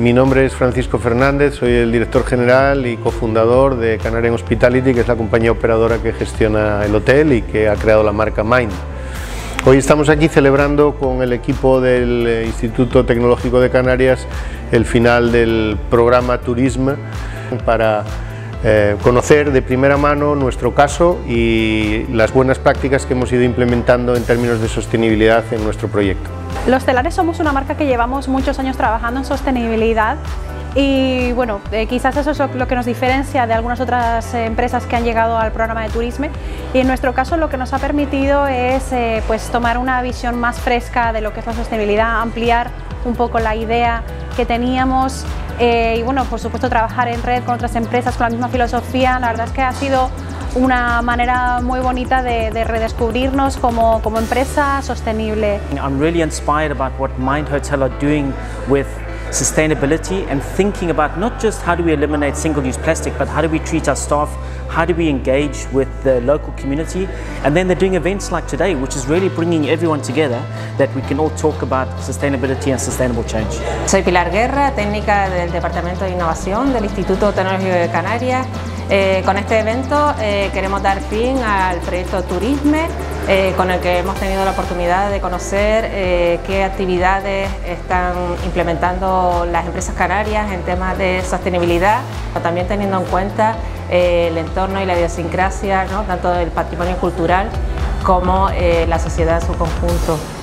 Mi nombre es Francisco Fernández, soy el director general y cofundador de Canarian Hospitality, que es la compañía operadora que gestiona el hotel y que ha creado la marca Mind. Hoy estamos aquí celebrando con el equipo del Instituto Tecnológico de Canarias el final del programa Turisme para conocer de primera mano nuestro caso y las buenas prácticas que hemos ido implementando en términos de sostenibilidad en nuestro proyecto. Los Telares somos una marca que llevamos muchos años trabajando en sostenibilidad y bueno, quizás eso es lo que nos diferencia de algunas otras empresas que han llegado al programa de Turisme, y en nuestro caso lo que nos ha permitido es pues tomar una visión más fresca de lo que es la sostenibilidad, ampliar un poco la idea que teníamos y bueno, por supuesto trabajar en red con otras empresas con la misma filosofía. La verdad es que ha sido una manera muy bonita de redescubrirnos como empresa sostenible. I'm really inspired about what Mind Hotel are doing with sustainability and thinking about not just how do we eliminate single-use plastic, but how do we treat our staff, how do we engage with the local community, and then they're doing events like today, which is really bringing everyone together, that we can all talk about sustainability and sustainable change. Soy Pilar Guerra, técnica del Departamento de Innovación del Instituto Tecnológico de Canarias. Con este evento queremos dar fin al proyecto Turisme, con el que hemos tenido la oportunidad de conocer qué actividades están implementando las empresas canarias en temas de sostenibilidad, también teniendo en cuenta el entorno y la idiosincrasia, ¿no?, tanto del patrimonio cultural como la sociedad en su conjunto.